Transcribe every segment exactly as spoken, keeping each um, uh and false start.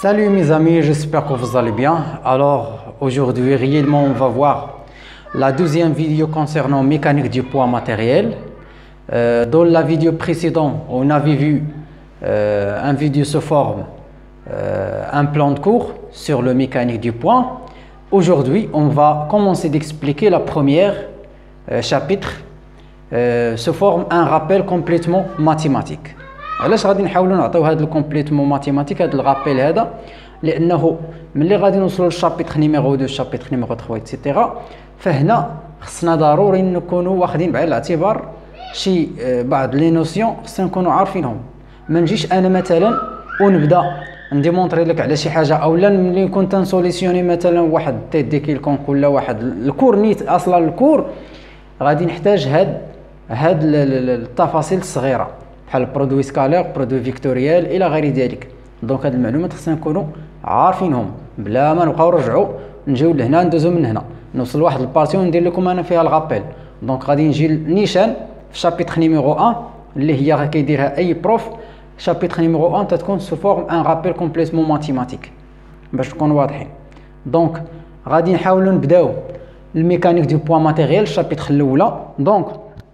Salut mes amis, j'espère que vous allez bien. Alors aujourd'hui réellement on va voir la deuxième vidéo concernant mécanique du poids matériel. Euh, dans la vidéo précédente on avait vu euh, un vidéo sous forme euh, un plan de cours sur le mécanique du poids. Aujourd'hui on va commencer d'expliquer la première euh, chapitre euh, sous forme un rappel complètement mathématique. علاش غادي نحاولوا نعطيو هذا الكومبليتمون ماتيماتيك هذا الرابيل هذا لانه ملي غادي نوصلوا للشابيتر نيميرو اثنين الشابيتر نيميرو ثلاثة ايتترا فهنا خصنا ضروري نكونوا واخدين بعين الاعتبار شي بعض لي نوسيون خصنا نكونوا عارفينهم. ما نجيش انا مثلا ونبدا نديمونطري لك على شي حاجه اولا ملي نكون تنسوليسيوني مثلا واحد تيت دي كيلكونك ولا واحد الكور نيت اصلا الكور غادي نحتاج هاد هاد التفاصيل الصغيره بحال برودوي سكالير برودوي فيكتوريال الى غير ذلك. دونك هاد المعلومات خصنا نكونوا عارفينهم بلا ما نبقاو نرجعوا نجيو لهنا ندوزو من هنا نوصل لواحد البارتي وندير لكم انا فيها الغابيل. دونك غادي نجي نيشان في شابيتر نيميرو واحد اللي هي كيديرها اي بروف. شابيتر نيميرو واحد تتكون سو فورم ان رابيل كومبليتمون ماتيماتيك باش نكونوا واضحين. دونك غادي نحاولوا نبداو الميكانيك دو بوان ماتيريال الشابيتر الاولى. دونك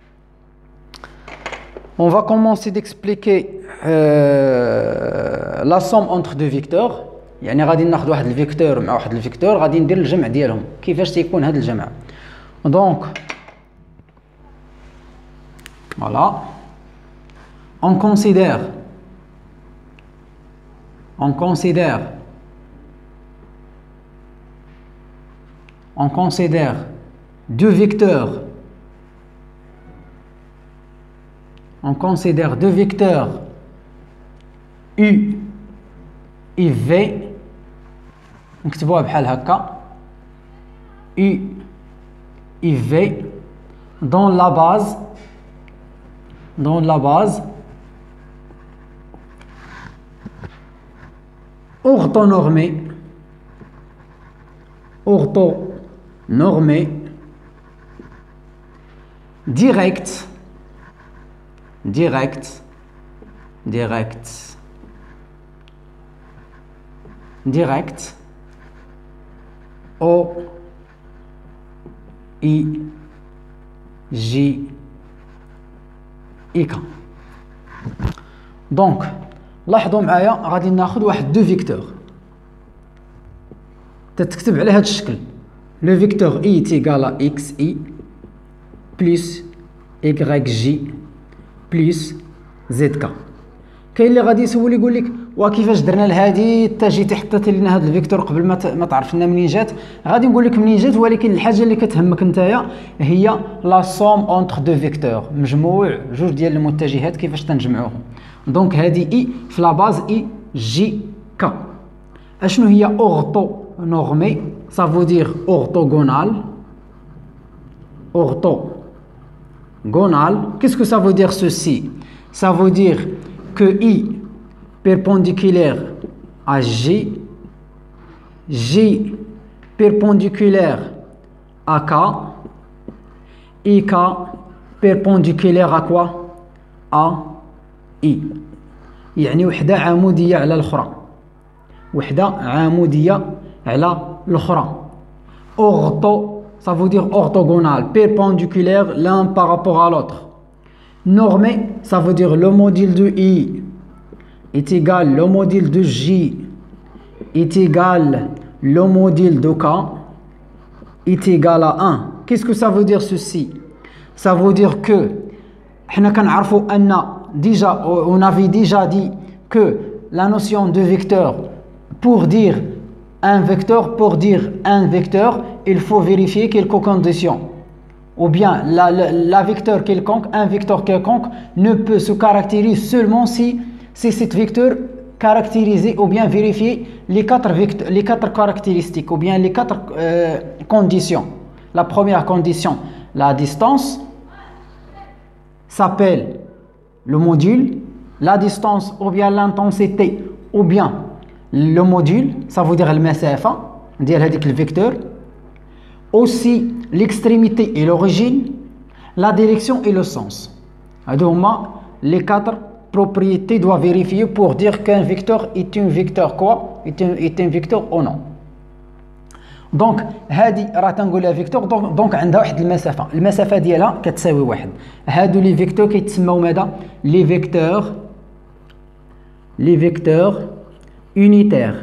on va commencer d'expliquer euh, la somme entre deux vecteurs. يعني غادي ناخذ واحد الفيكتور مع واحد الفيكتور غادي ندير الجمع ديالهم كيفاش تيكون هذا الجمع. دونك voilà on considère on considère on considère deux vecteurs on considère deux vecteurs U et V. نكتبوها بحال هكا U et V dans la base dans la base orthonormée orthonormée directe direct direct direct O I J I K. دونك لاحظوا معايا غادي ناخذ واحد دو فيكتور تتكتب على هذا الشكل لو فيكتور I تيغال اكس اي بلس Y جي بلس زد كا. كاين اللي غادي يسول يقول لك وكيفاش درنا لهادي حتى جيتي حطيتي لنا هذا الفيكتور قبل ما ما تعرف لنا منين جات. غادي نقول لك منين جات ولكن الحاجه اللي كتهمك نتايا هي لا سوم اونتر دو فيكتور مجموع جوج ديال المتجهات كيفاش تنجمعوهم. دونك هذه اي في لا باز اي جي كا. اشنو هي اورتو نورمي ça veut dire orthogonal orthogonal. Qu'est-ce que ça veut dire ceci? Ça veut dire que I perpendiculaire à J, J perpendiculaire à K, I K perpendiculaire à quoi? À I. يعني وحدة عمودية على الأخرى وحدة عمودية على الأخرى. Ortho ça veut dire orthogonal, perpendiculaire l'un par rapport à l'autre. Normé, ça veut dire le module de I est égal le module de J est égal le module de K est égal à un. Qu'est-ce que ça veut dire ceci? Ça veut dire que حنا كنعرفوا أن déjà on avait déjà dit que la notion de vecteur pour dire un vecteur pour dire un vecteur il faut vérifier quelques conditions ou bien la, la, la vecteur quelconque un vecteur quelconque ne peut se caractériser seulement si c'est cet vecteur caractérisé ou bien vérifier les quatre vecteurs, les quatre caractéristiques ou bien les quatre euh, conditions. La première condition, la distance s'appelle le module, la distance ou bien l'intensité ou bien le module, ça veut dire le مسافة ديال هذيك الفيكتور. Aussi l'extrémité et l'origine, la direction et le sens. هادو هما les quatre propriété doit vérifier pour dire qu'un vecteur est un vecteur quoi, est un, est un vecteur ou non. دونك هادي راه تنقول لها فيكتور دونك, دونك عندها واحد المسافه المسافه ديالها كتساوي واحد. هادو لي فيكتور كيتسموا ماذا؟ لي فيكتور لي فيكتور unitaires.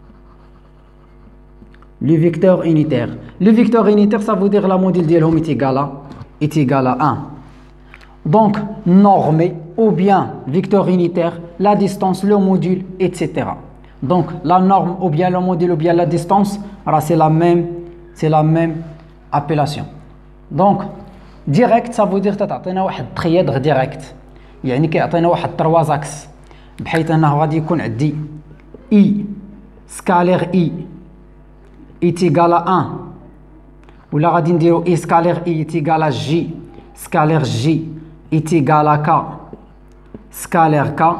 لي فيكتور unitaires. لي فيكتور unitaires ça veut dire la module ديالهم est égal à est égal à un. Donc normé ou bien vecteur unitaire, la distance, le module, et cetera. Donc la norme ou bien le module ou bien la distance, c'est la même, c'est la même appellation. Donc direct ça veut dire تعطينا واحد تريادغ direct. يعني كيعطينا واحد trois axes بحيث انه غادي يكون عندي I scalaire I est égal à un ولا غادي نديرو I scalaire I est égal à J scalaire J est égal à K scalaire K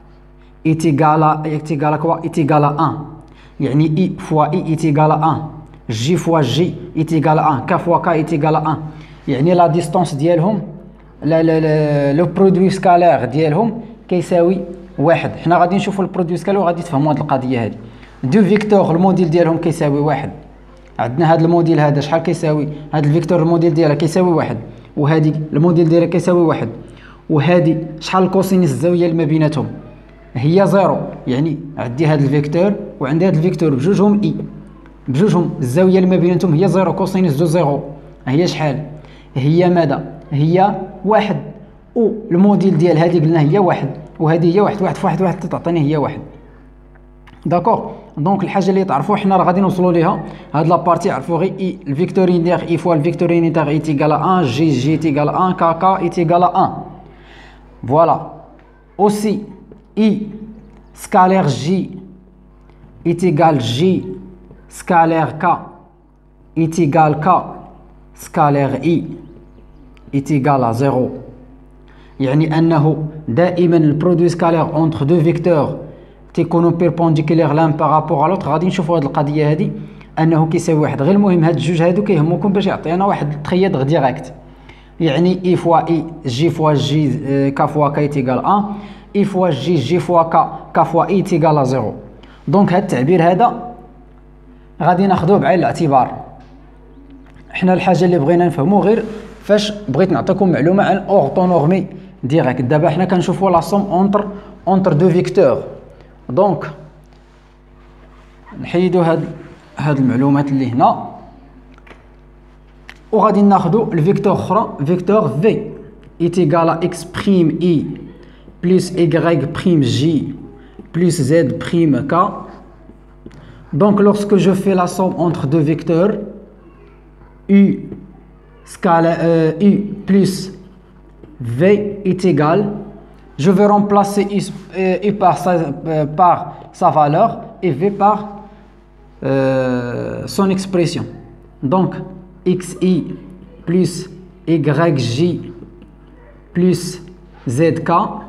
est égal à est égal à quoi? Est égal à un. يعني I fois I est égal à un. J fois J est égal à un. K fois K est égal à un. يعني la distance ديالهم لا لا لو برودوي سكالير ديالهم كيساوي واحد. حنا غادي نشوفوا البرودوي سكالير وغادي تفهموا هذه القضيه هذه. دو فيكتور الموديل ديالهم كيساوي واحد. عندنا هذا الموديل هذا شحال كيساوي؟ هذا الفيكتور الموديل ديالها كيساوي واحد وهذه الموديل ديالها كيساوي واحد وهذه شحال الكوسينيس الزاويه اللي ما بيناتهم؟ هي زيرو. يعني عندي هذا الفيكتور وعندي هذا الفيكتور بجوجهم اي بجوجهم الزاويه اللي ما بيناتهم هي زيرو. كوسينيس دو زيرو هي شحال؟ هي ماذا؟ هي واحد. و الموديل ديال هذه قلنا هي واحد وهذه هي واحد. واحد في واحد واحد تعطيني هي واحد. داكوغ. دونك الحاجه اللي تعرفوا حنا راه غادي نوصلوا ليها هاد لابارتي عرفوا غير اي الفيكتور ينير اي فوا الفيكتور ينير اي تيغال ان جي جي تيغال ان كا كا اي تيغال ان. فوالا. اوسي I scalaire J est égal J scalaire K est égal K scalaire I est égal à zéro. يعني أنه دائما البرودوي سكالير entre deux vecteurs تيكونوا بيربونديكولير l'un par rapport à l'autre. غادي نشوفوا هذه القضية هذه أنه كيساوي واحد. غير المهم هاد الجوج هادو كيهموكم باش يعطينا واحد التريادغ ديريكت. يعني I fois I J fois J K fois K est égal à un. I fois J, J fois K, K fois I est égal à zéro. دونك هذا التعبير هذا غادي ناخذوه بعين الاعتبار. حنا الحاجه اللي بغينا نفهمو غير فاش بغيت نعطيكم معلومه عن اورتونورمي ديريكت. دابا حنا كنشوفوا لا سوم اونتر اونتر دو فيكتور. دونك نحيدوا هاد هاد المعلومات اللي هنا وغادي ناخذوا الفيكتور اخرى فيكتور في est égal à x prime I plus y prime j plus z prime k. Donc lorsque je fais la somme entre deux vecteurs u scalaire euh, u plus v est égal, je vais remplacer u, euh, u par, sa, euh, par sa valeur et v par euh, son expression. Donc xi plus yj plus zk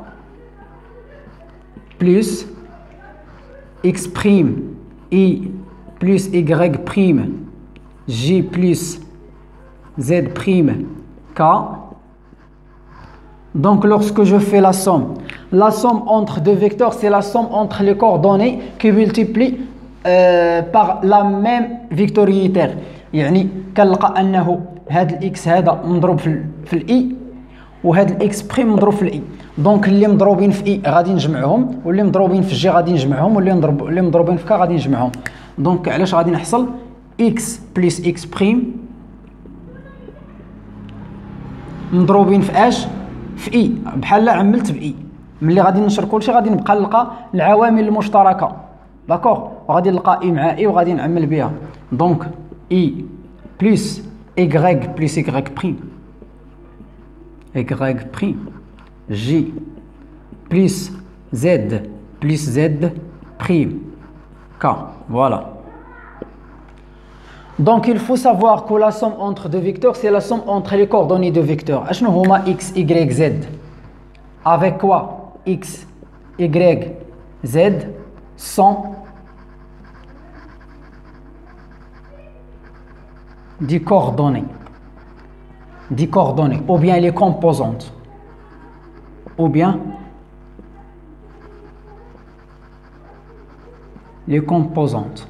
plus x prime I plus y prime j plus z prime k. Donc lorsque je fais la somme, la somme entre deux vecteurs c'est la somme entre les coordonnées qui multiplient euh, par la même vecteur unitaire. يعني كنلقى انه هذا الاكس هذا مضروب في في الاي وهذا الاكس بريم مضروب في الاي. دونك اللي مضروبين في اي غادي نجمعهم واللي مضروبين في جي غادي نجمعهم واللي مضروب اللي مضروبين في كا غادي نجمعهم. دونك علاش غادي نحصل اكس بلس اكس بريم مضروبين في اش في اي بحال عملت باي. ملي غادي نشر كلشي غادي نبقى نلقى العوامل المشتركه داكوغ وغادي نلقى اي مع اي وغادي نعمل بها. دونك اي بلس y plus y prime y prime j plus z plus z prime k. Voilà. Donc il faut savoir que la somme entre deux vecteurs c'est la somme entre les coordonnées de vecteurs. اشنو هما x y z avec quoi x y z sont des coordonnées, des coordonnées, ou bien les composantes, ou bien les composantes.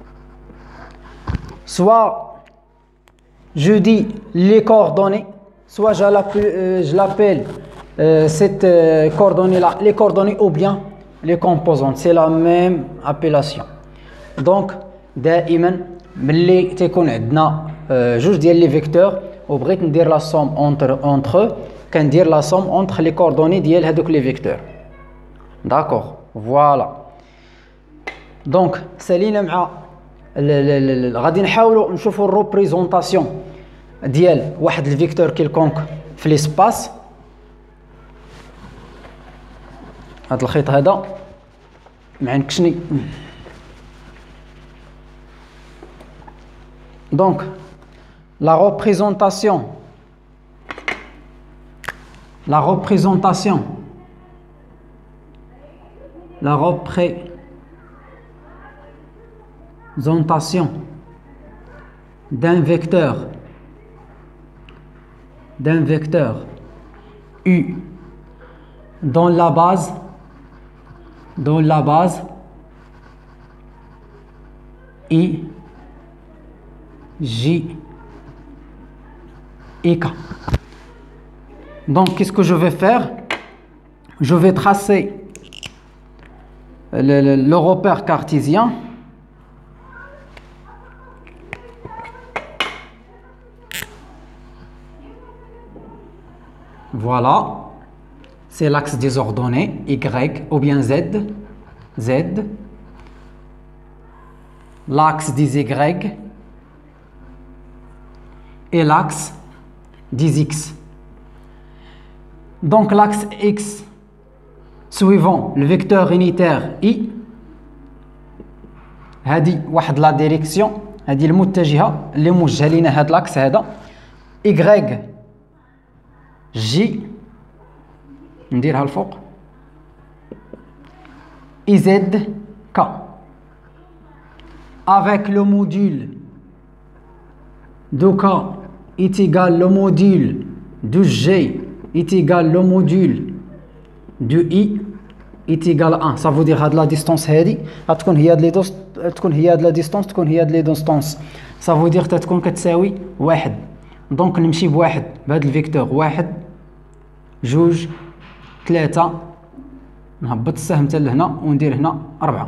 Soit je dis les coordonnées, soit je l'appelle, euh, je l'appelle euh, cette euh, coordonnée-là, les coordonnées ou bien les composantes. C'est la même appellation. Donc, دائما ملي تيكون عندنا جوج ديال لي فيكتور وبغيت ندير لا سوم entre entre eux, كندير لا سوم entre les coordonnées ديال هذوك لي فيكتور. داكور فوالا. دونك سالينا مع غادي نحاولوا نشوفوا الريبريزونطاسيون ديال واحد الفيكتور كيلكونك في ليسباس. هذا الخيط هذا معنكشني. Donc, la représentation, la représentation, la représentation d'un vecteur, d'un vecteur U dans la base, dans la base I, J et K. Donc, qu'est-ce que je vais faire? Je vais tracer le, le, le repère cartésien. Voilà. C'est l'axe des ordonnées, Y ou bien Z. Z. L'axe des Y. Et l'axe des X. Donc l'axe X suivant le vecteur unitaire I, هذه واحد لا ديريكسيون، هذه المتجهة اللي موجهة لينا هذا الاكس هذا. Y J نديرها الفوق. I Z K avec le module de K est égal le module de G est égal le module de I est égal à un. Ça veut dire هاد la distance هادي غتكون هي هاد لي دوست تكون هي هاد la distance تكون هي هاد لي ديستونس. Ça veut dire تتكون كتساوي واحد. دونك نمشي بواحد بهاد الفيكتور واحد جوج ثلاثة، نهبط السهم حتى لهنا وندير هنا أربعة.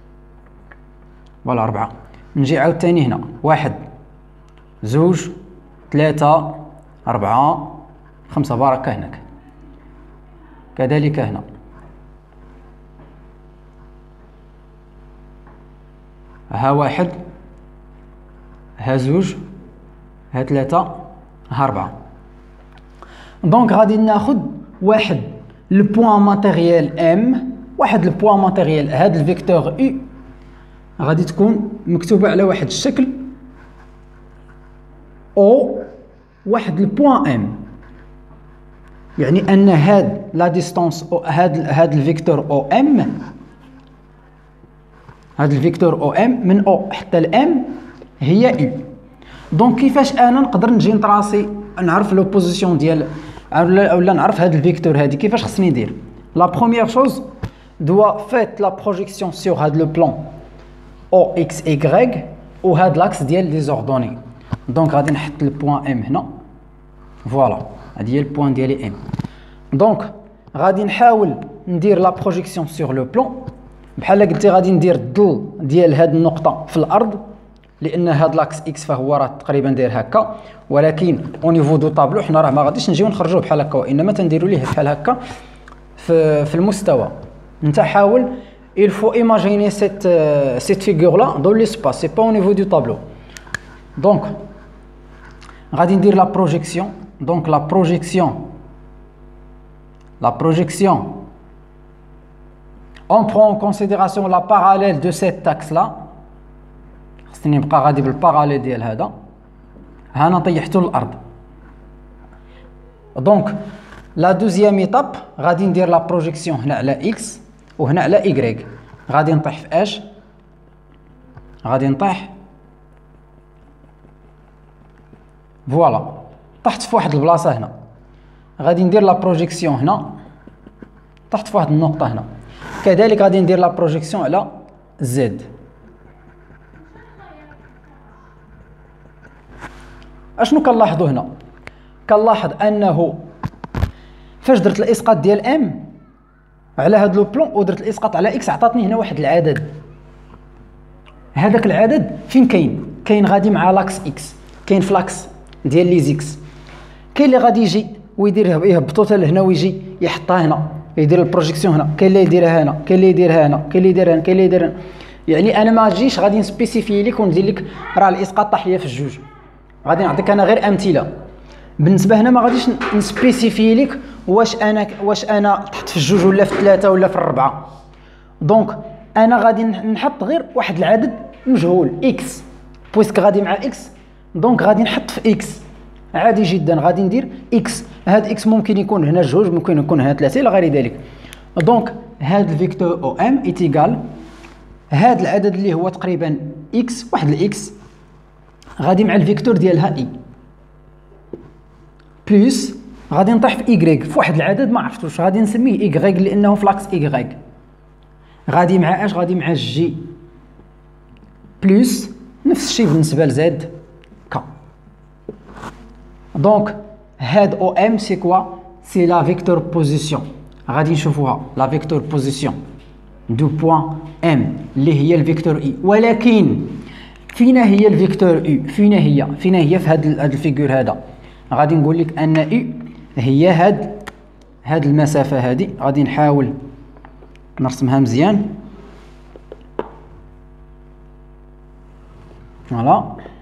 فوالا أربعة. نجي عاوتاني هنا واحد زوج ثلاثة أربعة خمسة باركة هناك. كذلك هنا ها واحد ها زوج ها ثلاثة ها أربعة. دونك غادي ناخد واحد البوان ماتيريال ام، واحد البوان ماتيريال هاد الفيكتور او غادي تكون مكتوبة على واحد الشكل او واحد البوان ام، يعني ان هاد لا ديستونس او هاد هاد الفيكتور او ام، هاد الفيكتور او ام من او حتى الام هي او. دونك كيفاش انا نقدر نجي نطراسي نعرف لو بوزيسيون ديال ولا نعرف هاد الفيكتور هادي كيفاش خصني ندير؟ لا بروميير شوز دوا فيت لا بروجيكسيون سور هاد لو بلان او اكس اي و هاد لاكس ديال لي زوردوني. دونك غادي نحط البوان ام هنا. فوالا هادي هي البوان ديالي ام. دونك غادي نحاول ندير لا بروجيكسيون سور لو بلان بحال قلتي غادي ندير الظل ديال هاد النقطة في الأرض، لأن هاد لاكس إكس فهو راه تقريبا داير هكا، ولكن أو نيفو دو طابلو حنا راه ما غاديش نجيو نخرجوه بحال هكا، وإنما تنديرو ليه بحال هكا في في المستوى. نتا حاول il faut imaginer cette euh, cette figure là dans l'espace, c'est pas au niveau du tableau. Donc غادي ندير la projection. Donc la projection la projection on prend en considération la parallèle de cet axe là. خصني نبقى غادي بالباراليل ديال هذا. ها انا طيحتو للارض. دونك لا دوزيام ايتاب غادي ندير لا بروجيكسيون هنا على اكس وهنا على ايكغيك. غادي نطيح في اش؟ غادي نطيح فوالا طحت في واحد البلاصه هنا. غادي ندير لا بروجيكسيون هنا طحت في واحد النقطه هنا. كذلك غادي ندير لا بروجيكسيون على Z. اشنو كنلاحظوا هنا؟ كنلاحظ انه فاش درت الاسقاط ديال ام على هذا لو بلون ودرت الاسقاط على اكس عطاتني هنا واحد العدد. هذاك العدد فين كاين؟ كاين غادي مع لاكس اكس، كاين في لاكس ديال لي زيكس. كاين اللي غادي يجي ويدير يهبطو حتى لهنا ويجي يحطها هنا يدير البروجيكسيون هنا، كاين اللي يديرها هنا، كاين اللي يديرها هنا، كاين اللي يديرها هنا، كاين اللي يديرها هنا. يعني انا ما نجيش غادي نسبيسيفي لك وندير لك راه الاسقاط طاح ليا في الجوج، غادي نعطيك انا غير امثله. بالنسبه هنا ما غاديش نسبيسيفي لك واش انا واش انا تحت في الجوج ولا في الثلاثه ولا في الربعه. دونك انا غادي نحط غير واحد العدد مجهول اكس، بويسك غادي مع اكس دونك غادي نحط في اكس عادي جدا. غادي ندير اكس، هاد اكس ممكن يكون هنا جوج، ممكن يكون هنا ثلاثه الى غير ذلك. دونك هاد الفيكتور او ام ايتيغال هاد العدد اللي هو تقريبا اكس، واحد الاكس غادي مع الفيكتور ديالها اي بلس غادي نطيح في ايغريك في واحد العدد ما عرفتش واش غادي نسميه ايغريك لانه في لاكس ايغريك غادي مع اش؟ غادي مع جي بلس نفس الشيء بالنسبه لزد كا. دونك هاد او ام سي كوا؟ سي لا فيكتور بوزيسيون. غادي نشوفوها لا فيكتور بوزيسيون دو بوين ام اللي هي الفيكتور اي. ولكن فين هي الفيكتور اي؟ فين هي؟ فين هي في هاد هاد الفيغور هذا؟ غادي نقول لك ان اي هي هاد هاد المسافه هذه. غادي نحاول نرسمها مزيان. فوالا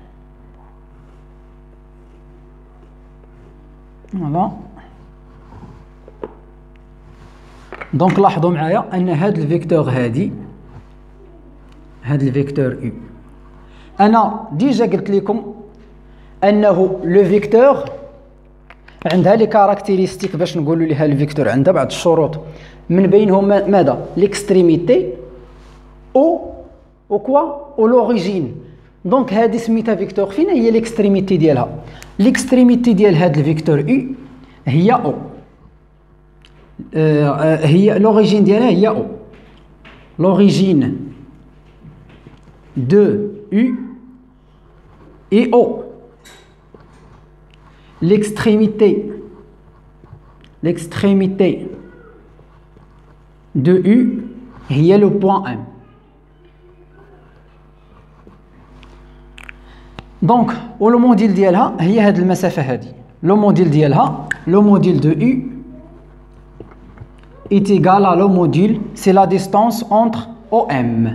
فوالا. دونك لاحظوا معايا ان هاد الفيكتور هادي هاد الفيكتور اي انا ديجا قلت لكم انه لو فيكتور عندها لي كاركتيرستيك باش نقولوا لها الفيكتور عندها بعض الشروط من بينهم ماذا؟ ليكستريميتي او او كوا او لوريجين. دونك هذه سميتها فيكتور. فين هي ليكستريميتي ديالها؟ ليكستريميتي ديال هذا الفيكتور اي هي او، آه هي لوريجين ديالها هي او. لوريجين دو u et o. L'extrémité l'extrémité de u هي le point M. دونك ولو موديل ديالها هي هاد المسافه هادي. لو موديل ديالها لو موديل دو u est égal à le module, c'est la distance entre O M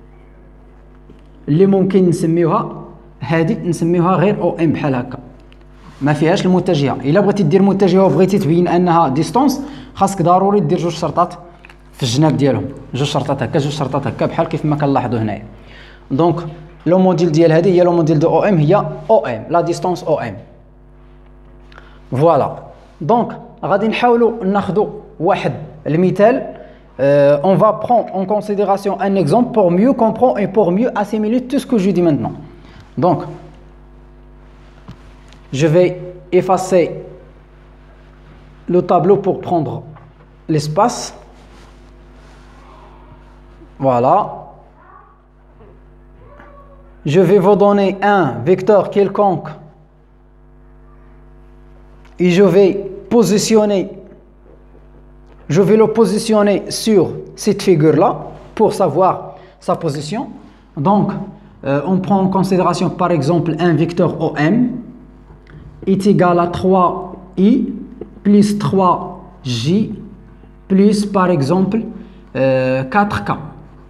اللي ممكن نسميوها هادي نسميوها غير او ام بحال هكا ما فيهاش المتجهه. الا بغيتي دير متجهه وبغيتي تبين انها ديستونس خاصك ضروري دير جوج شرطات في الجناب ديالهم، جوج شرطات هكا جوج شرطات هكا بحال كيف ما كنلاحظوا هنايا. دونك لو موديل ديال هذه هي لو موديل دو او ام هي او ام لا ديستونس او ام. فوالا. دونك غادي نحاولوا ناخذوا واحد المثال. Euh, on va prendre en considération un exemple pour mieux comprendre et pour mieux assimiler tout ce que je dis maintenant. Donc, je vais effacer le tableau pour prendre l'espace. Voilà. Je vais vous donner un vecteur quelconque et je vais positionner Je vais le positionner sur cette figure-là pour savoir sa position. Donc, euh, on prend en considération par exemple un vecteur O M est égal à trois i plus trois j plus par exemple euh, quatre k.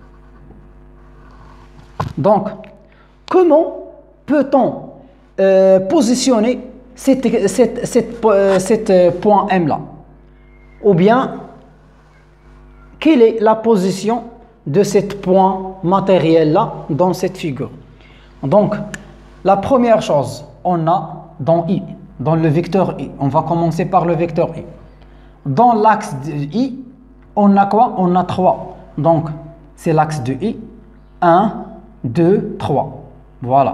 Donc, comment peut-on euh, positionner cette, cette, cette, euh, cette point M-là? Ou bien, quelle est la position de ce point matériel-là dans cette figure? Donc, la première chose, on a dans I, dans le vecteur I, on va commencer par le vecteur I. Dans l'axe de I, on a quoi? On a trois. Donc, c'est l'axe de I. un, deux, trois. Voilà.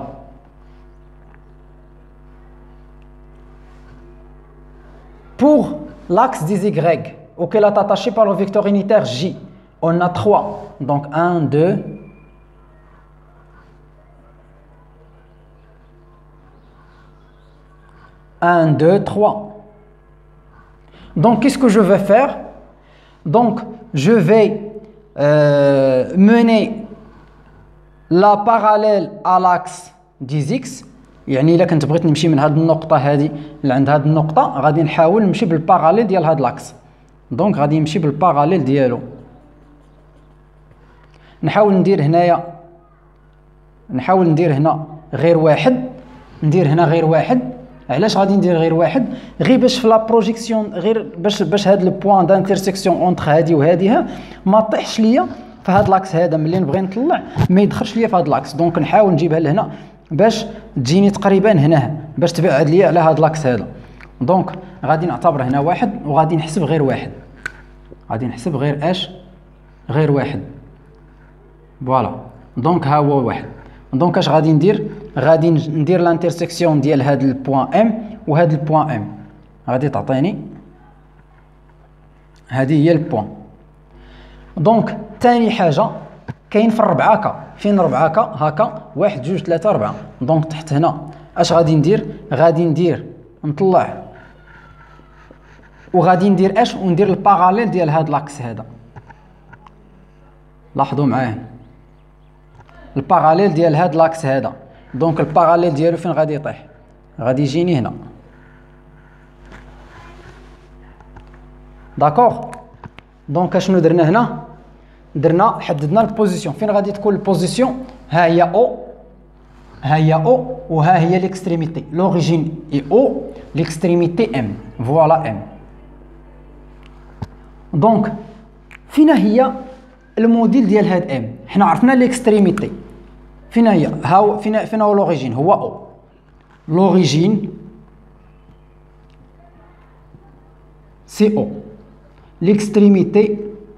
Pour l'axe des Y, auquel est attaché par le vecteur unitaire J, on a trois. Donc un, deux, un, deux, trois. Donc, qu'est-ce que je vais faire? Donc, je vais euh, mener la parallèle à l'axe des x. يعني الا كنت بغيت نمشي من هذه النقطه هذه لعند هذه النقطه غادي نحاول نمشي بالباراليل ديال هذا الاكس. دونك غادي نمشي بالباراليل ديالو. نحاول ندير هنايا نحاول ندير هنا غير واحد، ندير هنا غير واحد. علاش غادي ندير غير واحد؟ غير باش في لا بروجيكسيون، غير باش باش هاد البوان دانترسيكسيون اونتر هادي وهادي ما طيحش ليا في هاد لاكس هذا. ملي نبغي نطلع ما يدخلش ليا في هاد لاكس. دونك نحاول نجيبها لهنا باش تجيني تقريبا هنا، باش تبعد ليا على هاد لاكس هذا. دونك غادي نعتبر هنا واحد وغادي نحسب غير واحد، غادي نحسب غير اش غير واحد. فوالا دونك ها هو واحد. دونك اش غادي ندير؟ غادي ندير لانترسيكسيون ديال هاد البوان ام وهاد البوان ام، غادي تعطيني هذه هي البوان. دونك ثاني حاجه كاين في الربعه كا، فين ربعه كا؟ هكا واحد جوج ثلاثه ربعه. دونك تحت هنا اش غادي ندير؟ غادي ندير نطلع وغادي ندير اش وندير الباراليل ديال هاد لاكس هذا. لاحظوا معايا الباراليل ديال هاد لاكس هذا. دونك الباراليل ديالو فين غادي يطيح؟ غادي يجيني هنا. داكوغ. دونك اشنو درنا هنا؟ درنا حددنا البوزيسيون. فين غادي تكون البوزيسيون؟ ها هي او، ها هي او وها هي ليكستريميتي. لوريجين اي او، ليكستريميتي ام. فوالا ام. دونك فين هي الموديل ديال هاد ام؟ حنا عرفنا ليكستريميتي فين هي. ها فين فين هو لوريجين؟ هو او. لوريجين سي او، ليكستريميتي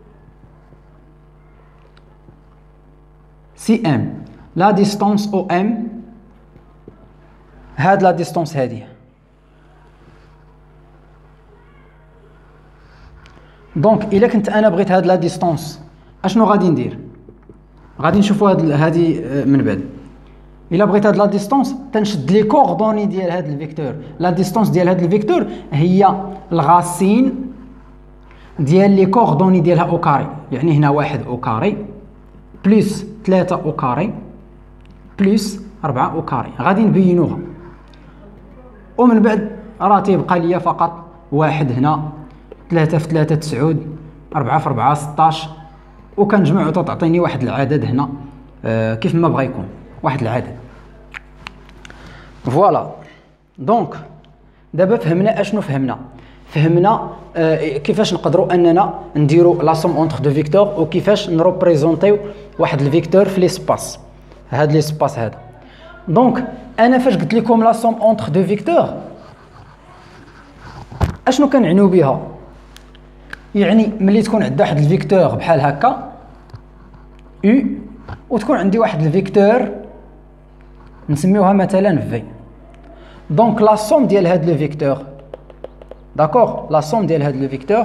سي ام. لا ديستونس او ام، هاد لا ديستونس هادي. دونك الا كنت انا بغيت هاد لا ديستونس اشنو غادي ندير؟ غادي نشوفوا هاد هادي من بعد. الا بغيت هاد لا ديستونس تنشد لي كوردوني ديال هاد الفيكتور. لا ديستونس ديال هاد الفيكتور هي الغاسين ديال لي كوردوني ديالها او كاري. يعني هنا واحد او كاري بلس ثلاثة او كاري بلس أربعة او كاري. غادي نبينوها ومن بعد راه تيبقى ليا فقط واحد هنا، ثلاثة في ثلاثة تسعود، أربعة في أربعة ستاش، وكنجمعو تعطيني واحد العدد هنا آه كيف ما بغا يكون واحد العدد. فوالا دونك دابا فهمنا اشنو فهمنا. فهمنا آه كيفاش نقدروا اننا نديروا لا سوم اونتر دو فيكتور وكيفاش نروبريزونطيو واحد الفيكتور في ليسباس، هاد ليسباس هذا. دونك انا فاش قلت لكم لا سوم اونتر دو فيكتور اشنو كنعنيو بها؟ يعني ملي تكون عندي واحد الفيكتور بحال هكا او وتكون عندي واحد الفيكتور نسميوها مثلا في. دونك لا سوم ديال هاد لو فيكتور، داكوغ، لا سوم ديال هاد لو فيكتور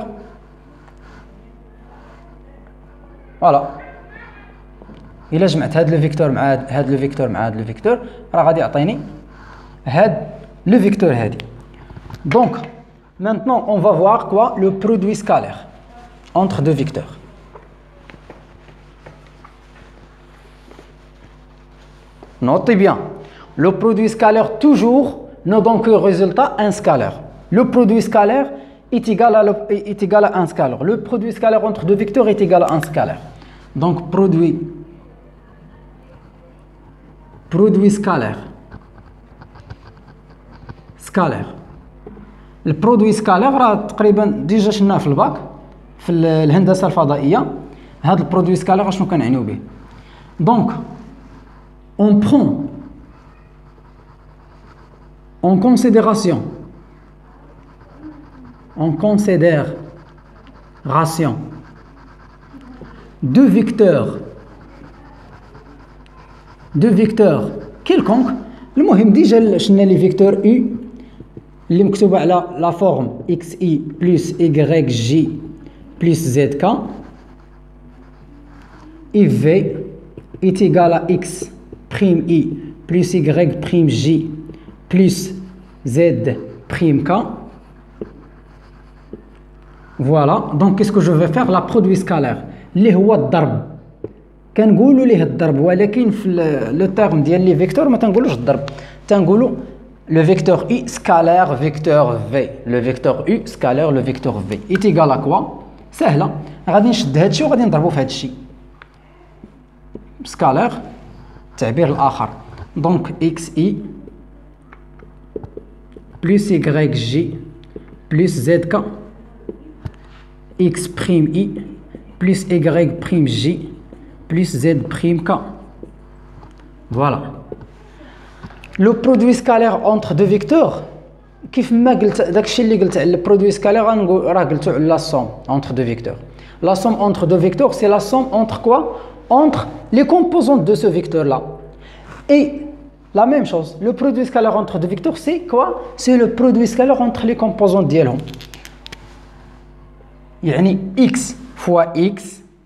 فوالا الا جمعت هاد لو فيكتور مع هاد لو فيكتور مع هاد لو فيكتور راه غادي يعطيني هاد لو فيكتور هادي. دونك maintenant on va voir quoi le produit scalaire entre deux vecteurs. Notez bien, le produit scalaire toujours ne donne que résultat un scalaire. Le produit scalaire est égal à, le, est égal à un scalaire. Le produit scalaire entre deux vecteurs est égal à un scalaire. Donc produit produit scalaire scalaire. البرودوي سكالير راه تقريبا ديجا شفناه في الباك في الهندسه الفضائيه. هذا البرودوي سكالير شنو كنعنيو به؟ دونك اون برون اون كونسيديراسيون اون كونسيديراسيون دو فيكتور دو فيكتور كيلكونك. المهم ديجا شفنا لي فيكتور او اللي مكتوبه على لا فورم اكس اي بلس y جي بلس زد كا اي في est égal à x prime i plus y prime j plus z prime K. Voilà, donc qu'est-ce que je vais faire? La produit scalaire اللي هو الضرب. كنقولوا ليه الضرب ولكن في لو تيرم ديال لي فيكتور ما تنقولوش الضرب، تنقولوا le vecteur u scalaire vecteur v. Le vecteur u scalaire le vecteur v est égal à quoi? سهله، غادي نشد هادشي وغادي نضربو في هادشي. سكالير التعبير الاخر، دونك اكس اي بلس y جي بلس زد ك x prime i plus y prime j plus z prime k. Voilà. Le produit scalaire entre deux vecteurs, كيف ما قلت داكشي اللي قلت على البرودوي سكالير غنقول راه قلتو على لا somme entre deux vecteurs. La somme entre deux vecteurs, c'est la somme entre quoi? Entre les composantes de ce vecteur là. Et la même chose, le produit scalaire entre deux vecteurs, c'est quoi? C'est le produit scalaire entre les composantes ديالهم. يعني x fois x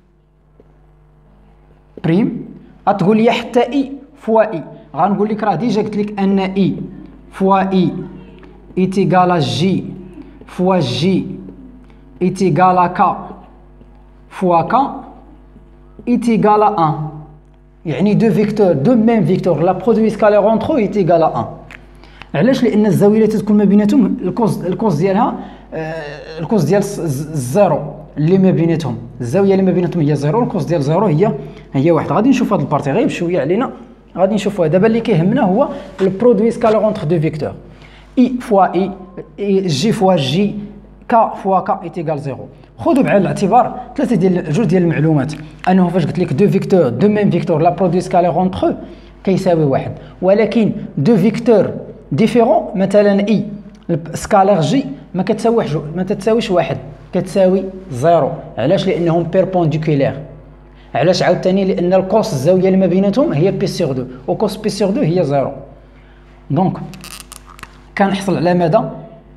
بريم غتقول لي حتى i fois i. غنقول لك راه ديجا قلت لك ان i fois i est égal à j fois j est égal à k fois k est égal à un. يعني deux vecteurs deux mêmes vecteurs la produit scalaire entre eux est égal à un. علاش؟ لان الزاويه اللي تتكون ما بيناتهم الكوز الكوز ديالها الكوز ديال الزيرو اللي ما بيناتهم، الزاويه اللي ما بيناتهم هي زيرو، الكوز ديال زيرو هي هي واحد. غادي نشوف هاد البارتي غير بشويه علينا، غادي نشوفوها دابا. اللي كيهمنا هو البرودوي سكالير اونتر دو فيكتور. اي فوا اي جي فوا جي كا فوا كا ايت ايكال زيرو. خذوا بعين الاعتبار ثلاثه ديال جوج ديال المعلومات، انه فاش قلت لك دو فيكتور دو ميم فيكتور لا برودوي سكالير اونتر كيساوي واحد، ولكن دو فيكتور ديفيرون مثلا اي سكالير جي ما كتساويش ما تتساويش واحد، كتساوي زيرو. علاش؟ لانهم بيربونديكولير. علاش عاوتاني؟ لان الكوس الزاويه اللي ما بيناتهم هي بي سيغ دو، وكوس بي سيغ دو هي زيرو. دونك كنحصل على ماذا؟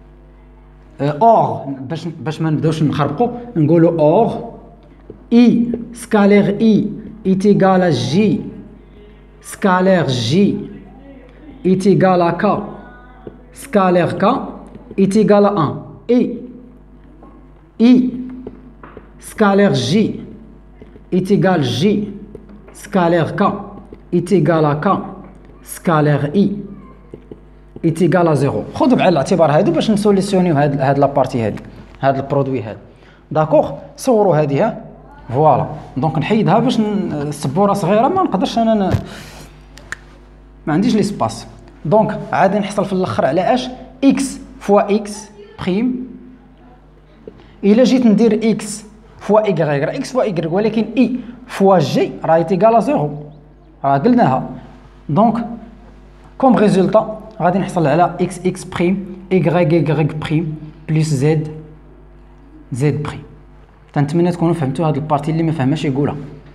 اور باش باش ما نبداوش نخربقوا نقولوا اور اي سكالير اي ايت ايغال ا جي سكالير جي est égal à k scalaire k est égal à un et i scalaire j est égal j scalaire k est égal à k scalaire i est égal à zéro. خذوا بعين الاعتبار هادو باش نسوليسيونيو هاد هاد لابارتي هادي، هاد البرودوي هذا. داكوغ، صوروا هادي ها فوالا. دونك نحيدها باش السبوره صغيره ما نقدرش انا ن... ما عنديش ليسباس. دونك عاد نحصل في الاخر على اش؟ اكس فوا اكس بريم. الا جيت ندير اكس فوا ايكغيك راه اكس فوا ايكغيك، ولكن اي فوا جي راه ايتيكال زيرو، راه قلناها. دونك كوم ريزولتا غادي نحصل على اكس اكس بريم ايكغيك ايكغيك بريم بلس زد زد بريم. تنتمنى تكونوا فهمتوا هاد البارتي، اللي ما فهماش يقولها.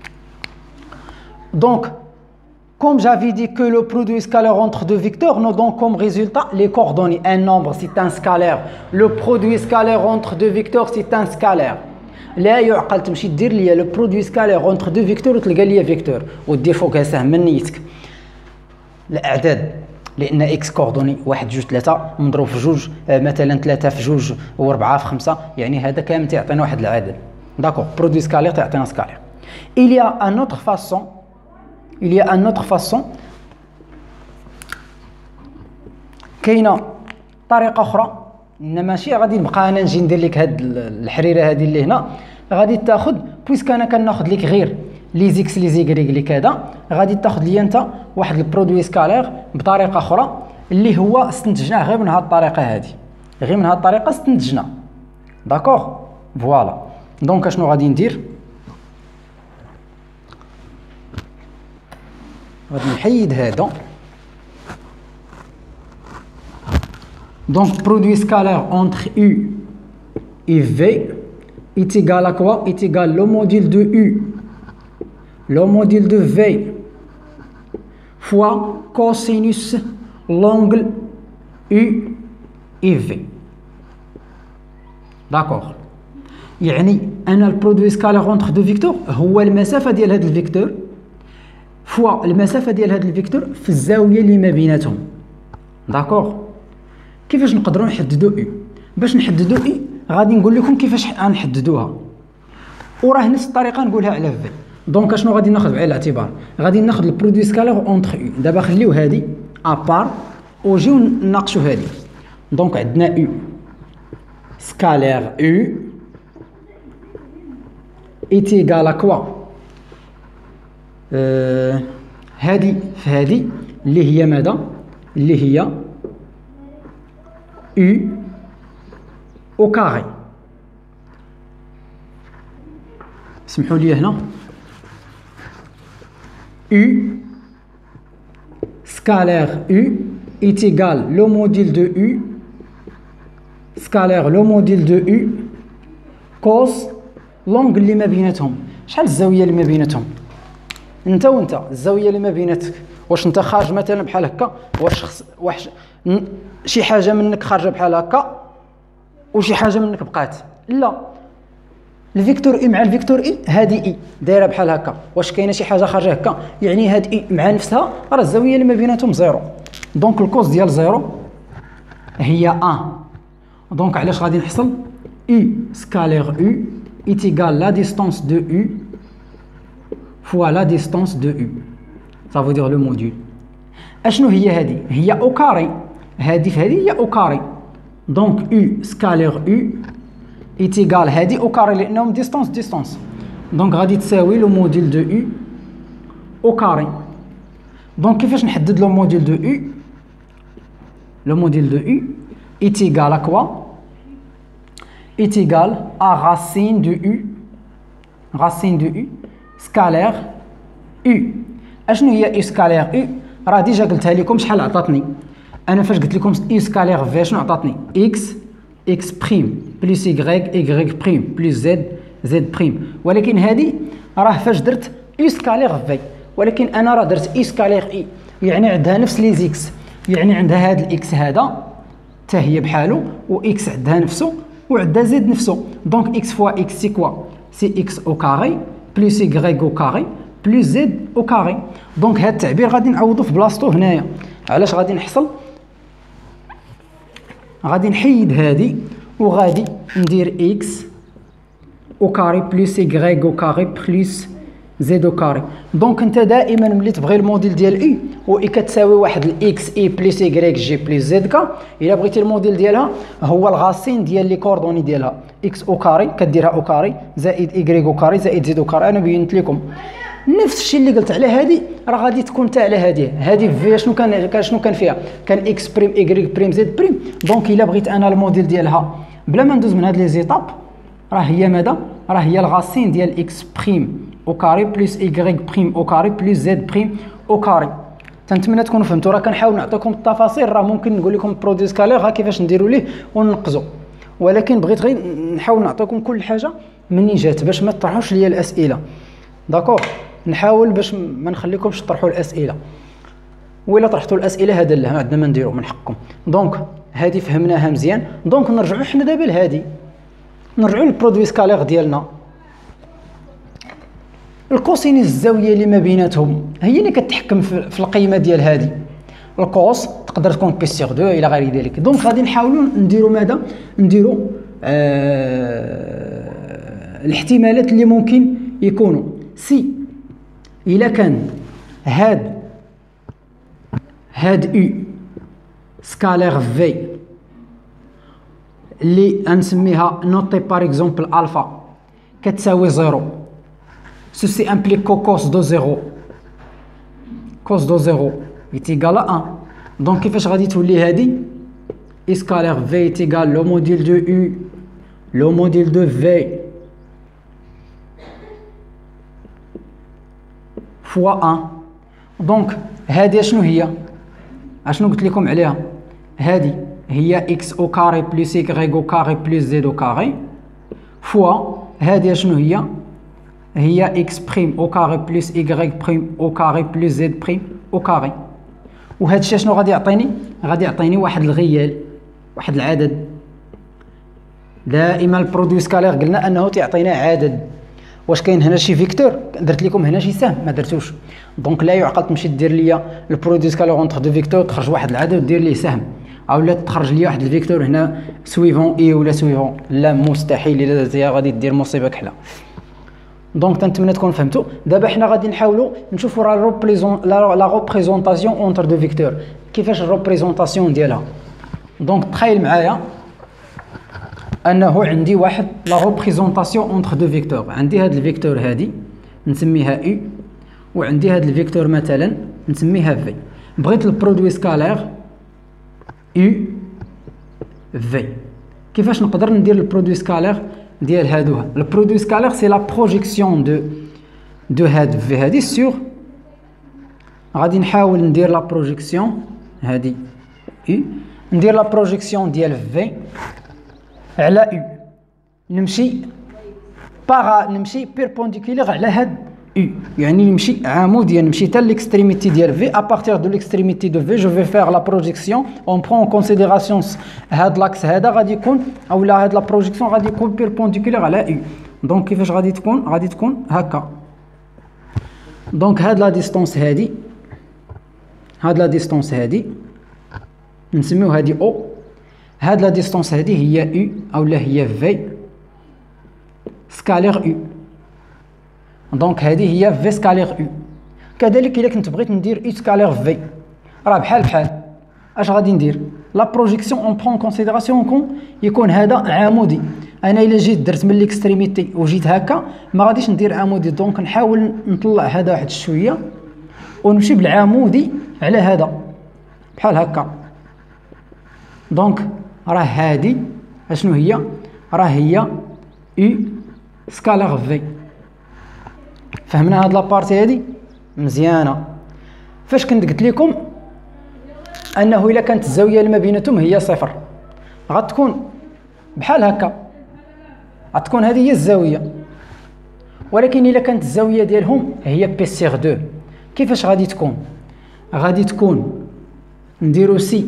دونك comme j'avais dit que le produit scalaire entre deux vecteurs nous donne comme résultat les coordonnées. Un nombre c'est un scalaire, le produit scalaire entre deux vecteurs c'est un scalaire. لا يعقل تمشي دير ليا لو برودوي سكالير اونتر دو فيكتور وتلقى ليا فيكتور ودير فوقها سهم من نيتك الاعداد، لان اكس كوردوني واحد جوج ثلاثه مضروب في جوج، مثلا ثلاثه في جوج واربعه في خمسه، يعني هذا كامل تيعطينا واحد العدد. داكوغ، برودوي سكالير تيعطينا سكالير. il y a un autre façon il y a une autre façon كاينه طريقه اخرى، ماشي غادي نبقى انا نجي ندير لك هاد الحريره هذه اللي هنا، غادي تاخذ بويسك انا كناخذ لك غير لي زيكس لي زيغريك لي كذا، غادي تاخذ لي انت واحد البرودوي سكالير بطريقه اخرى اللي هو استنتجناه غير من هاد الطريقه هذه، غير من هاد الطريقه استنتجنا. داكوغ فوالا. دونك اشنو غادي ندير؟ غادي نحيد هذا. Donc, produit scalaire entre U et V est égal à quoi? Est égal au module de U, le module de V fois cosinus l'angle U et V. D'accord. يعني أنا البرودوي سكالير entre deux vecteurs هو المسافة ديال هذا الفيكتور فوا المسافة ديال هذا الفيكتور في الزاوية اللي ما بيناتهم. داكوغ. كيفاش نقدروا نحددوا او؟ باش نحددوا اي غادي نقول لكم كيفاش غنحددوها، وراه نفس الطريقه نقولها على في. دونك اشنو غادي ناخذ بعين الاعتبار؟ غادي ناخذ البرودوي سكالير اونتر او. دابا خليو هادي ابار وجيو نناقشوا هادي. دونك عندنا او سكالير او est égal à quoi؟ آه هادي في هادي اللي هي ماذا؟ اللي هي U au carré. اسمحوا لي هنا U scalaire U est égal le module de U scalaire le module de U cos لونغ اللي ما بيناتهم. شحال الزاويه اللي ما بيناتهم؟ انت وانت الزاويه اللي ما بيناتك، واش انت خارج مثلا بحال هكا، واش خص واحد شي حاجه منك خارجه بحال هكا وشي حاجه منك بقات؟ لا، الفيكتور اي مع الفيكتور اي هادي اي دايره بحال هكا، واش كاينه شي حاجه خارجه هكا؟ يعني هاد اي مع نفسها راه الزاويه اللي ما بيناتهم زيرو. دونك الكوس ديال زيرو هي واحد. دونك علاش غادي نحصل اي سكالير او est égal la distance de U fois la distance de U. Ça veut dire le module. اشنو هي هذه؟ هي او كاري. هذه في هذه هي او كاري. دونك U سكالير U est égal هذه او كاري لانهم ديستانس ديستانس. دونك غادي تساوي لو موديل دو U او كاري. دونك كيفاش نحدد لو موديل دو U؟ لو موديل دو U est égal à quoi؟ est égal à racine de U racine de U scalaire U. اشنو هي U scalaire U؟ راه ديجا قلتها لكم شحال عطاتني. انا فاش قلت لكم U scalaire V شنو عطاتني؟ X X بريم بلس Y Y بريم بلس Z Z بريم. ولكن هذه راه فاش درت U scalaire V، ولكن انا راه درت U scalaire I، يعني عندها نفس لي زيكس، يعني عندها هذا الاكس هذا حتى هي بحالو، و X عندها نفسه وعندها زد نفسه. دونك اكس فوا اكس سي كوا؟ سي اكس او كاري بلس يغريك او كاري بلس زد او كاري. دونك هذا التعبير غادي نعوضو في بلاصتو هنايا. علاش غادي نحصل؟ غادي نحيد هادي وغادي ندير اكس او كاري بلس يغريك او كاري بلس زد او كاري. دونك انت دائما ملي تبغي الموديل ديال اي و اي كتساوي واحد الاكس اي بلس يغريك جي بلس زد كا، الا بغيتي الموديل ديالها هو الغاسين ديال لي كوردوني ديالها اكس او كاري كديرها او كاري زائد يغريك او كاري زائد زد او كاري. انا بينت لكم نفس الشيء اللي قلت على هذه راه غادي تكون حتى على هذه. هذه في شنو كان شنو كان فيها؟ كان اكس بريم يغريك بريم زد بريم. دونك الا بغيت انا الموديل ديالها بلا ما ندوز من هاد لي زيتاب راه هي ماذا؟ راه هي الغاسين ديال اكس بريم او كاري بلس يغريك بريم او كاري بلس زد بريم او كاري. تنتمنى تكونوا فهمتوا. راه كنحاول نعطيكم التفاصيل، راه ممكن نقول لكم برودوي سكالير ها كيفاش نديروا ليه وننقزوا، ولكن بغيت غير نحاول نعطيكم كل حاجه منين جات باش ما تطرحوش ليا الاسئله. داكور، نحاول باش ما نخليكمش تطرحوا الاسئله، وإلا طرحتوا الاسئله هذا لا عندنا ما نديروا من حقكم. دونك هذه فهمناها مزيان. دونك نرجعوا حنا دابا لهذه، نرجعوا للبرودوي سكالير ديالنا. الكوسينيس الزاويه اللي ما بيناتهم هي اللي كتحكم في القيمه ديال هذه. الكوس تقدر تكون بي سيغ دو الى غير ذلك. دونك غادي نحاولوا نديروا ماذا؟ نديروا آه الاحتمالات اللي ممكن يكونوا. سي الا كان هاد هاد او سكالير في اللي غنسميها نوتي باغ اكزومبل الفا كتساوي زيرو، ceci implique que cos de zéro cos de zéro est égal à un. donc كيفاش غادي تولي هذه؟ E scalaire V est égal le module de U le module de V fois un. donc هذه شنو هي؟ اشنو قلت لكم عليها؟ هذه هي x au carré plus y au carré plus z au carré fois هذه شنو هي؟ هي x بريم او كاري بلس y بريم او كاري بلس z بريم او كاري. وهذا الشيء شنو غادي يعطيني؟ غادي يعطيني واحد الغيال، واحد العدد. دائما البرودوي سكالير قلنا انه تيعطينا عدد. واش كاين هنا شي فيكتور؟ درت لكم هنا شي سهم ما درتوش. دونك لا يعقل تمشي دير ليا البرودوي سكالير اونتر دو فيكتور تخرج واحد العدد ودير ليه سهم. اولا تخرج لي واحد الفيكتور هنا سويفون اي ولا سويفون، لا مستحيل، الا درتيها غادي دير مصيبه كحله. دونك تنتمنى تكون فهمتوا. دابا حنا غادي نحاولوا نشوفوا لا ريبريزون لا ريبريزونطاسيون اونتر دو فيكتور، كيفاش الريبريزونطاسيون ديالها. دونك تخيل معايا انه عندي واحد لا ريبريزونطاسيون اونتر دو فيكتور، عندي هاد الفيكتور هادي نسميها اي، وعندي هاد الفيكتور مثلا نسميها في. بغيت البرودوي سكالير يو في، كيفاش نقدر ندير البرودوي سكالير ديال هادو؟ البرودوي سكالير سي لا بروجيكسيون دو دو هاد في هادي سور، غادي نحاول ندير لا بروجيكسيون هادي يو، ندير لا بروجيكسيون ديال في على يو، نمشي باغا نمشي بيربونديكولير على هاد U، يعني نمشي عموديا، نمشي حتى l'extrémité ديال V. à partir de l'extrémité de V je vais faire la projection. on prend en considération هاد لاكس هذا غادي يكون اولا هاد لا بروجيكسيون غادي يكون بيربونديكولير على U. دونك كيفاش غادي تكون؟ غادي تكون هكا. دونك هاد لا ديستونس هادي، هاد لا ديستونس هادي نسميو هادي O، هاد لا ديستونس هادي هي U اولا هي V سكالير U. دونك هذه هي في سكالير يو. كذلك الا كنت بغيت ندير يو سكالير في راه بحال بحال، اش غادي ندير؟ لا بروجيكسيون اون برون كونسيديراسيون يكون يكون هذا عمودي. انا الا جيت درت من ليكستريميتي وجيت هكا ما غاديش ندير عمودي، دونك نحاول نطلع هذا واحد شويه ونمشي بالعمودي على هذا بحال هكا. دونك راه هذه اشنو هي؟ راه هي يو سكالير في. فهمنا هاد لابارتي هادي مزيانه. فاش كنت قلت لكم انه الا كانت الزاويه اللي ما بيناتهم هي صفر غتكون بحال هكا، غتكون هذه هي الزاويه. ولكن الا كانت الزاويه ديالهم هي بي سيغ دو، كيفاش غادي تكون؟ غادي تكون نديرو سي،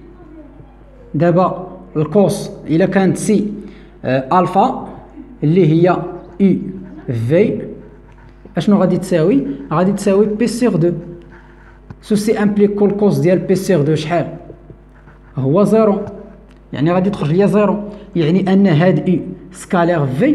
دابا الكوس الا كانت سي آه الفا اللي هي اي في اشنو غادي تساوي؟ غادي تساوي بي سيغ دو. سوسي امبليكو الكوس ديال بي سيغ دو شحال؟ هو زيرو، يعني غادي تخرج ليا زيرو، يعني ان هاد اي سكالير في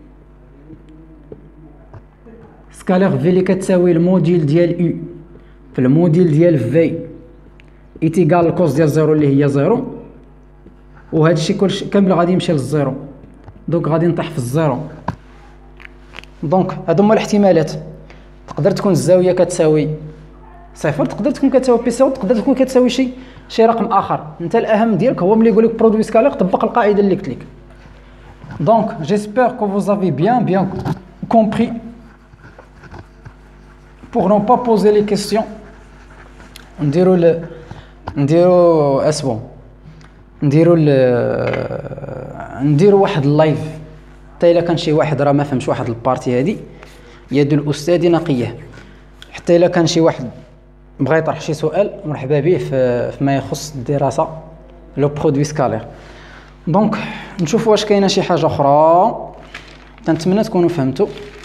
سكالير في اللي كتساوي الموديل ديال يو في الموديل ديال في ايتيكال الكوس ديال زيرو اللي هي زيرو، وهذا الشيء كلشي كامل غادي يمشي للزيرو. دونك غادي نطيح في الزيرو. دونك هادو هما الاحتمالات. تقدر تكون الزاويه كتساوي صفر، تقدر تكون كتساوي بي سي، تقدر تكون كتساوي شي شي رقم اخر. انت الاهم ديالك هو ملي يقول لك برودوي سكالير طبق القاعده اللي قلت لك. دونك جيسبر كو فوز افي بيان بيان كومبري pour ne pas poser les questions. نديرو ل نديرو اسبون نديرو ل نديرو واحد اللايف حتى الا كان شي واحد راه ما فهمش واحد البارتي هادي يد الاستاذ نقيه. حتى الا كان شي واحد بغى يطرح شي سؤال مرحبا به في فيما يخص الدراسه لو برودوي سكالير. دونك نشوفوا واش كاينه شي حاجه اخرى. تنتمنى تكونوا فهمتوا.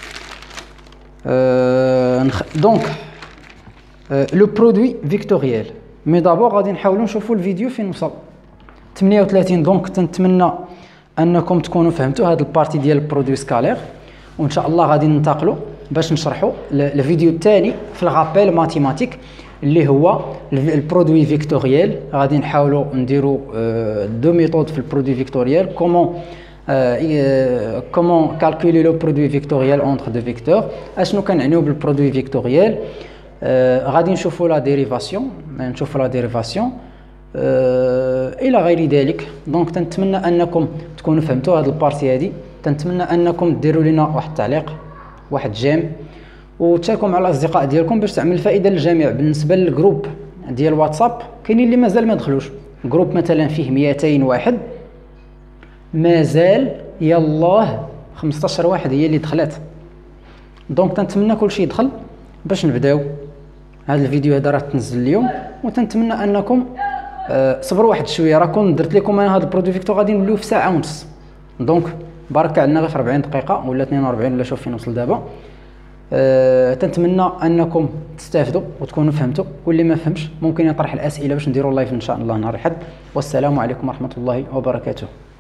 أه نخ... دونك أه لو برودوي فيكتوريال. مي دابور غادي نحاولوا نشوفوا الفيديو فين وصل ثمانية وثلاثين. دونك تنتمنى انكم تكونوا فهمتوا هذا البارتي ديال البرودوي سكالير، وان شاء الله غادي ننتقلوا باش نشرحوا الفيديو الثاني في الغابيل ماتيماتيك اللي هو البرودوي فيكتوريال. غادي نحاولوا نديروا دو ميثود في البرودوي فيكتوريال. كومون كومون كالكولي لو برودوي فيكتوريال اونتر دو فيكتور. اشنو كنعنيو بالبرودوي فيكتوريال؟ غادي نشوفوا لا ديريفاسيون، نشوفوا لا ديريفاسيون الى غير ذلك. دونك تنتمنى انكم تكونوا فهمتوا هذه البارتي هذه. تنتمنى انكم ديروا لنا واحد التعليق، واحد جيم، وتشاركوا مع الاصدقاء ديالكم باش تعمل فائده للجميع. بالنسبه للجروب ديال واتساب كاينين اللي مازال ما دخلوش، جروب مثلا فيه مئتين واحد مازال يلاه خمسطاش واحد هي اللي دخلات. دونك تنتمنى كلشي يدخل باش نبداو. هذا الفيديو هذا راه تنزل اليوم، وتنتمنى انكم أه صبروا واحد شويه. راه كون درت لكم انا هذا البرودوي فيكتور غادي نوليو في ساعه ونص. دونك بارك علينا غير في أربعين دقيقه ولا اثنين وأربعين ولا شوف فين وصل دابا. أه تنتمنى انكم تستافدوا وتكونوا فهمتوا، واللي ما فهمش ممكن يطرح الاسئله باش نديروا لايف ان شاء الله نهار الاحد. والسلام عليكم ورحمه الله وبركاته.